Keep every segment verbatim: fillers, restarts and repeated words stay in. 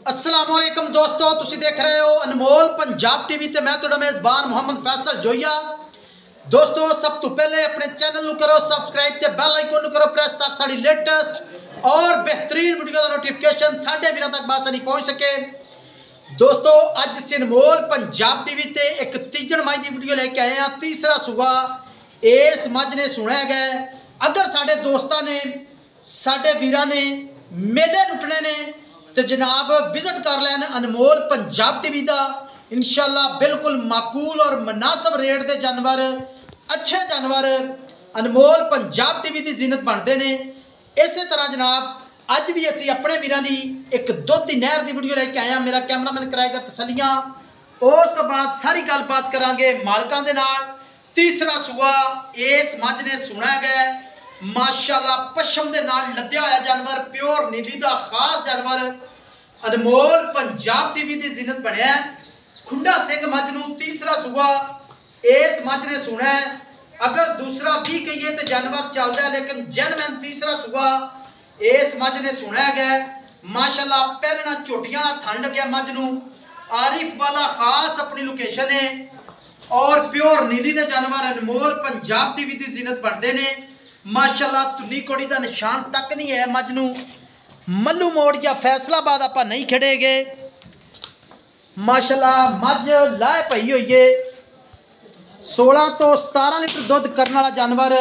अस्सलामुअलैकुम दोस्तों, तुसी देख रहे हो अनमोल पंजाब टीवी ते मैं तुहाडा मेज़बान मोहम्मद फैसल जोइया। दोस्तों सब तो पहले अपने चैनल नू करो सब्सक्राइब ते बेल आइकन नू करो प्रेस ताकि साडी लेटेस्ट और बेहतरीन वीडियो का नोटिफिकेशन साडे वीरां तक बासानी पहुंच सके। दोस्तों अज से अनमोल पंजाब टीवी ते एक तीजन मज की वीडियो लेके आए हैं। तीसरा सुबह इस मज ने सुनया गया। अगर साडे दोस्तां ने साडे वीरां ने मेले लुटने ने तो जनाब विजिट कर लैन अनमोल पंजाब टीवी का। इंशाल्लाह बिल्कुल माकूल और मुनासिब रेट के जानवर, अच्छे जानवर अनमोल पंजाब टीवी की जीनत बनते हैं। इस तरह जनाब अज भी असी अपने वीरां दी एक दुध दी नहर की वीडियो लेके आए हैं। मेरा कैमरामैन कराएगा तसलियां, उस तो बाद सारी गलबात करांगे मालकां दे नाल। तीसरा सूआ इस मज ने सुना गया। माशाअल्लाह पशम दे नाल लद्या होया जानवर, प्योर नीली दा खास जानवर अनमोल पंजाब टीवी की जीनत बनया। खुंडा सिंह मज नूं तीसरा सूआ इस मज ने सुना। अगर दूसरा भी कहिए तो जानवर चलता है, लेकिन जनमैन तीसरा सूआ इस मज ने सुना गया। माशाअल्लाह पहलना झोटियां थन लग्या मज नूं। आरिफ वाला खास अपनी लोकेशन है और प्योर नीली दे जानवर अनमोल पंजाब टीवी की जीनत बनते हैं। माशाअल्लाह तुनी कोड़ी का निशान तक नहीं है मज नूं। मल्लू मोड़ या फैसलाबाद आप नहीं खड़े गए। माशाअल्लाह मज लाए पई हुई है। सोलह तो सतारह लीटर दुध करने वाला जानवर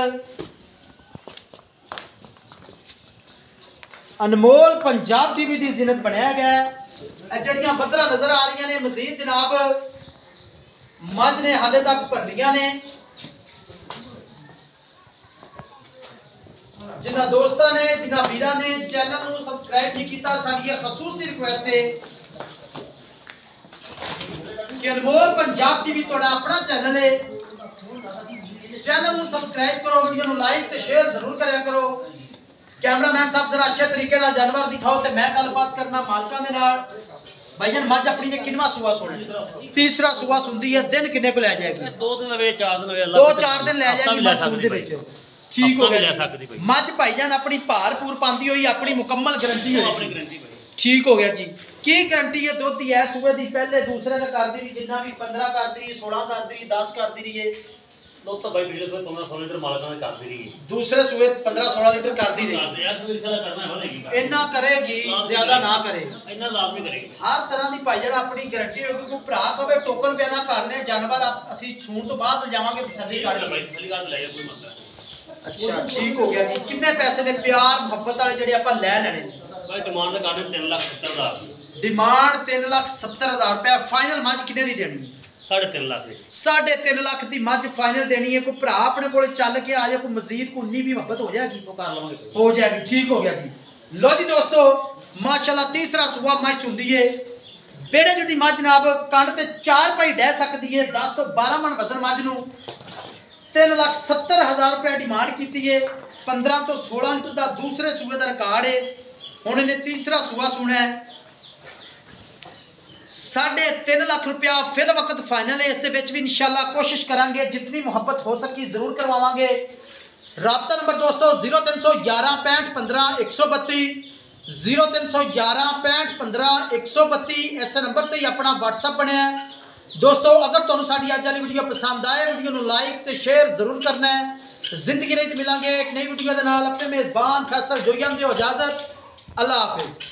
अनमोल पंजाब टीवी की जीनत बनाया गया। जड़ियां बदरा नजर आ रही ने मजीद जनाब मज ने हाले तक भरलियां ने। जिन्होंने दोस्तों ने जिन्होंने वीरां ने चैनल को सबसक्राइब नहीं किया, साडी खसूसी रिक्वेस्ट है कि अनमोल पंजाब टीवी तुहाडा अपना चैनल है। चैनल को सबसक्राइब करो, वीडियो को लाइक ते शेयर जरूर करया करो। कैमरामैन साहब जरा अच्छे तरीके नाल जानवर दिखाओ तो मैं गलबात करना मालकां दे नाल। भाईजान मज अपनी ने किनवा सुआ सुना? तीसरा सुआ सुनदी है। दिन किन्ने को लै जाएगी? दो दिन वे चार दिन वे दो चार दिन लै जाएगी मज सून दे विच। ठीक हो गया मज भाईजान अपनी भारपूर पांदी हुई अपनी मुकम्मल गारंटी है। ठीक हो गया जी। की गारंटी है दुध की है सूबे की? पहले दूसरे का कर दी जिन्ना भी पंद्रह कर दी, सोलह कर दी, दस कर दी रही है। दोस्तों भाई वीडियो से पंद्रह सोलह लीटर मालकां ने कर दी रही है। दूसरे सूबे पंद्रह सोलह लीटर कर दी रही। इन्ना करेगी ज्यादा ना करे, इन्ना लाजमी करेगी। हर तरह की भाईजान अपनी गारंटी होगी। कोई भरा कहे टोकन पे ना करने जानवर असीं सून तो बाद जावांगे तसल्ली करके। तसल्ली कर ले कोई मसला। अच्छा ठीक हो गया जी। किन्ने पैसे ने प्यार मुहब्बत वाले जेडे आपां लै लेने? भाई डिमांड दा करने तीन लाख सत्तर हज़ार। डिमांड तीन लाख सत्तर हजार रुपया। फाइनल मज किन्ने दी देनी? साढ़े तीन लाख दी। साढ़े तीन लाख की मज फाइनल देनी है। कोई भरा अपने को चल के आ जाए, कोई मजीद को उन्नी भी मुहब्बत हो जाएगी तो कर लवांगे, हो जाएगी। ठीक हो गया जी। लो जी दोस्तों माशाल्लाह तीसरा सुबह मज सुनदी है। बेड़े जुड़ी मज जनाब कंड ते चार पाई डह सकती है। दस तो बारह मन वजन मज नूं तीन लाख सत्तर हज़ार रुपया डिमांड की है। पंद्रह तो सोलह लीटर का दूसरे सूबे का रिकॉर्ड है। हुण इन्हें तीसरा सूबा सुना है। साढ़े तीन लाख रुपया फिल वक्त फाइनल है। इस भी इंशाल्लाह कोशिश करांगे जितनी मुहब्बत हो सकी जरूर करवावांगे। राबता नंबर दोस्तों जीरो तीन सौ ग्यारह पैंठ पंद्रह एक सौ बत्ती जीरो तीन सौ ग्यारह पैंठ पंद्रह एक सौ बत्ती। इस नंबर पर ही अपना व्हाट्सअप बनया है। दोस्तों अगर तुहानू साडी अज वाली वीडियो पसंद आए, वीडियो को लाइक ते शेयर जरूर करना है। जिंदगी रही मिलांगे एक नई वीडियो के नाल। अपने मेज़बान फैसल जोइया दे इजाजत। अल्लाह हाफिज़।